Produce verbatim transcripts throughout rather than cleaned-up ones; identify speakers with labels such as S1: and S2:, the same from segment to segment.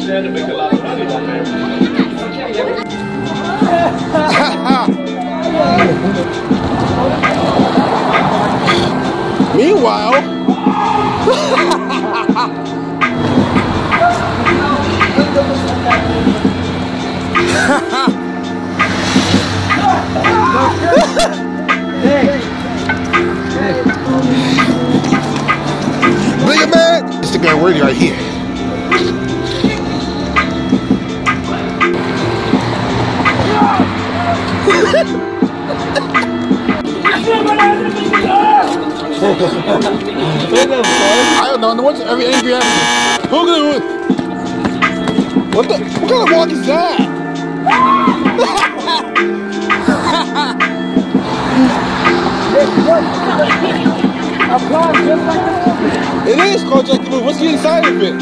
S1: there to make a lot of money down there.
S2: Meanwhile, bring it back. Instagram worthy right here. I don't know. What's every angry animal? Look at it. What the? What kind of walk is that? It is called Jack the Move. What's the inside of it?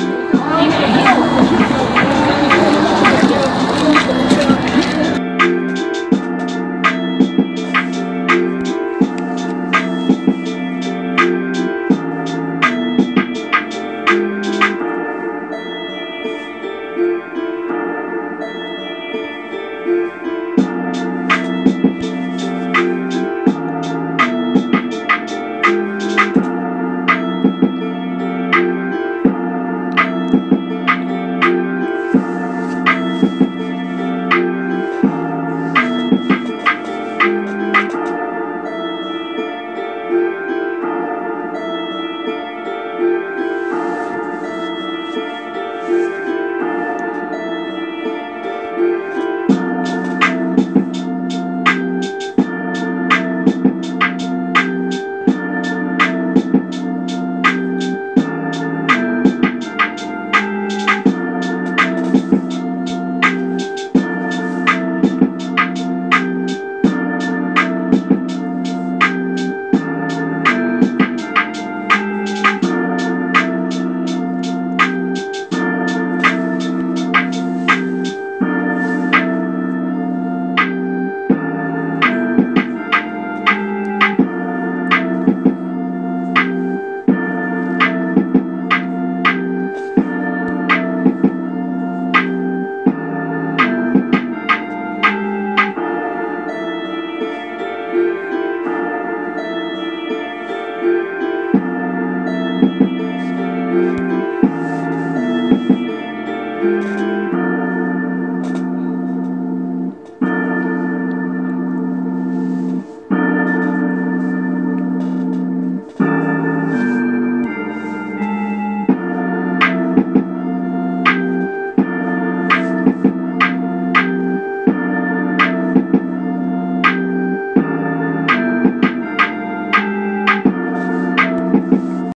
S3: you.